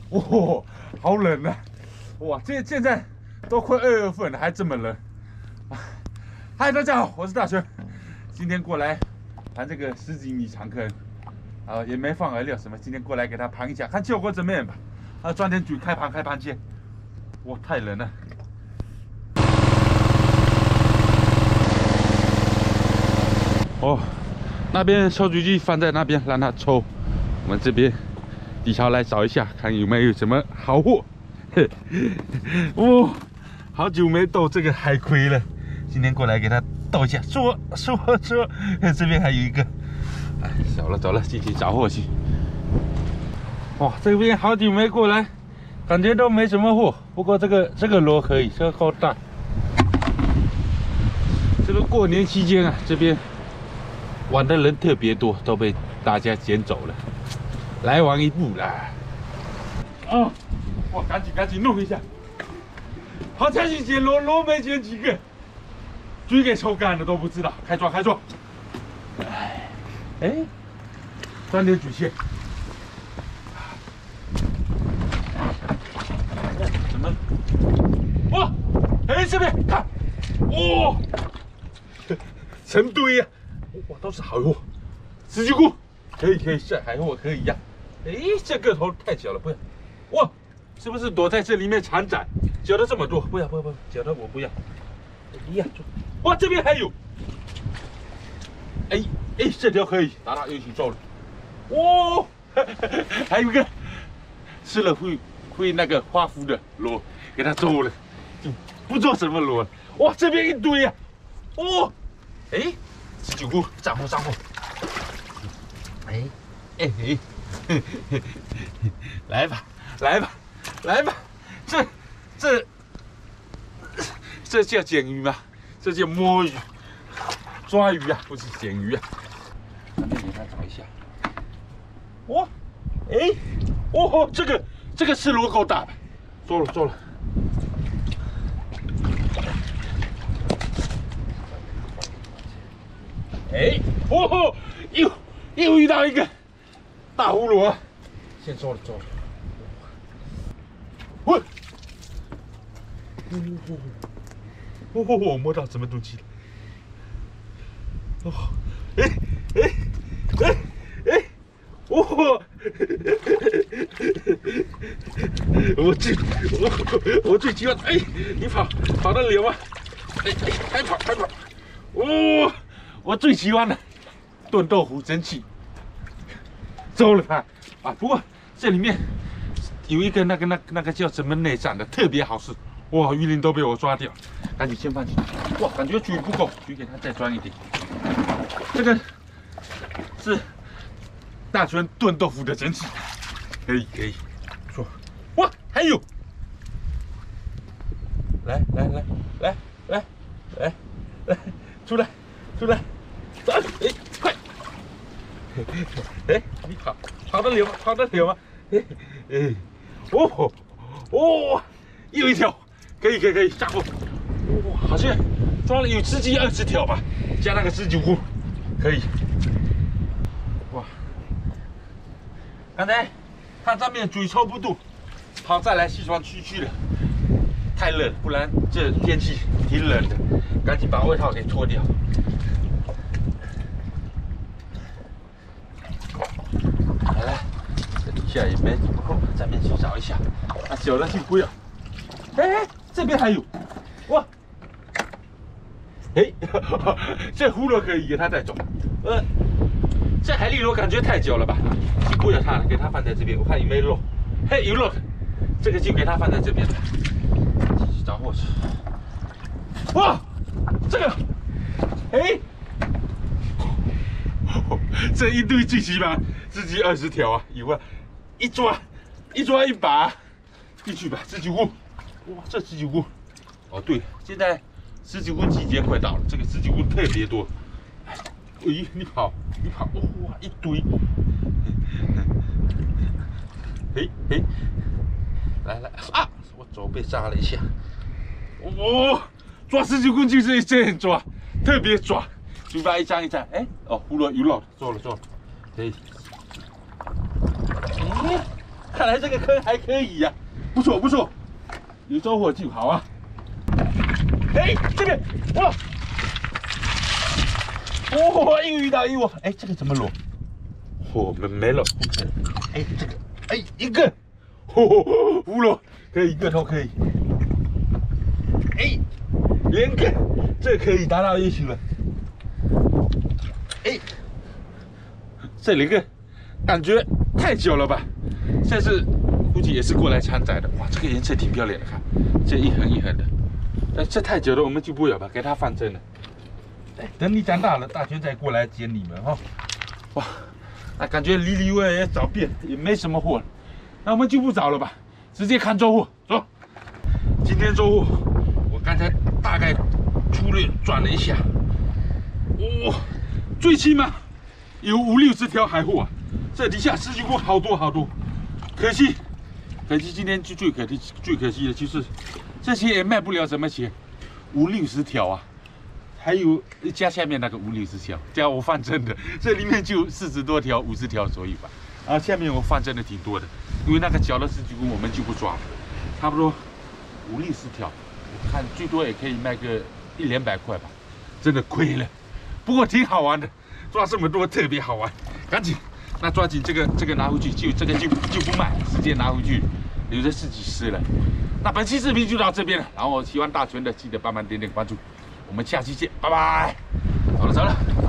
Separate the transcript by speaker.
Speaker 1: 哇，好冷啊！哇，现在都快2月份了，还这么冷。嗨，大家好，我是大轩，今天过来盘这个10几米长坑，也没放饵料什么，今天过来给它盘一下，看效果怎么样吧。抓点嘴开盘见。哇，太冷了。哦，那边抽取机放在那边，让它抽。我们这边底下来找一下，看有没有什么好货。哦，好久没斗这个海葵了，今天过来给它斗一下。说，这边还有一个，哎，走了，进去找货去。哇，这边好久没过来，感觉都没什么货。不过这个螺可以，这个够大。这个过年期间啊，这边玩的人特别多，都被大家捡走了，来晚一步啦。啊，哇，赶紧弄一下。好才去捡螺没捡几个，嘴给抽干了都不知道。开抓。哎，钻点嘴线。怎么？哇，哎，这边看，哇，成堆呀！哇，都是好货，十几股，可以，这海货可以呀。哎，这个头太小了，不要。哇，是不是躲在这里面缠仔？搅的这么多，不要，搅的我不要。哎呀，哇，这边还有。哎，这条可以，打又去揍了。哇，还有一个吃了会那个花浮的螺，给它揍了，不知道什么螺。哇，这边一堆呀。哦，哎。19股，上货。哎，来吧，这叫捡鱼吗？这叫摸鱼，抓鱼啊，不是捡鱼啊。咱们给它找一下。哇，哎，哦，这个是螺够大的，做了。哎，哦，又遇到一个大葫芦，先做了。喂，我摸到什么东西了？哦，哎，哦，我最喜欢，哎，你跑得了吗？哎，还跑，哦。我最喜欢的炖豆腐蒸汽，揍了它啊！不过这里面有一个那个叫什么内脏的，特别好吃。哇，鱼鳞都被我抓掉，赶紧先放进去。哇，感觉鱼不够，鱼给它再装一点。这个是大全炖豆腐的蒸汽，可以。说，哇，还有，来，出来。走，哎，快！哎，你跑得了吗？哦，又一条，可以下货。哇，好像装了有10几20条吧，加那个19股，可以。哇，刚才看上面嘴抽不住，跑再来西装区的，太热，不然这天气挺冷的，赶紧把外套给脱掉。来，这底下也没怎么够，咱们去找一下。小的就不要。哎，这边还有，哇！哎，这葫芦可以给它带走。这海蛎螺感觉太久了吧？就不要它了，给它放在这边，我看有没有肉。嘿，有肉，这个就给它放在这边了。继续找货去。哇，这个，哎。这一堆最起码10几20条啊，有啊，一抓一把进去吧，19股，哇，这19股，哦对，现在19股季节快到了，这个19股特别多。哎，你跑，哇，一堆，嘿，来啊，我手被扎了一下，哦，抓19股就是这样抓，特别抓。嘴巴一张，哎，哦，葫芦有肉，做了，可以。哎， 看来这个坑还可以呀、不错不错，有收获就好啊。哎，这边哇，哦，又遇到一窝，哎，这个怎么落？哦，没了，哎，这个，哎，一个，哦，无了，可以一个都可以。哎，连个，这可以达到一起了。哎，这两个感觉太久了吧？这次估计也是过来参仔的。哇，这个颜色挺漂亮的，看这一横一横的。这太久了，我们就不要吧，给它放正了。哎，等你长大了，大全再过来捡你们哈。哇，那感觉离我也找遍，也没什么货了。那我们就不找了吧，直接看周货。走，今天周货，我刚才大概粗略转了一下，哇、最起码有50-60条海货啊！这底下十几股好多好多，可惜今天最可惜的就是这些也卖不了什么钱，50-60条啊！还有加下面那个50-60条，加我放真的，这里面就40多条、50条左右吧。然后下面我放真的挺多的，因为那个小的十几股我们就不抓了，差不多50-60条，我看最多也可以卖个100-200块吧，真的亏了。不过挺好玩的，抓这么多特别好玩，赶紧，那抓紧这个拿回去，这个就不卖，直接拿回去，留着自己吃了。那本期视频就到这边了，然后喜欢大全的记得帮忙点点关注，我们下期见，拜拜。走了。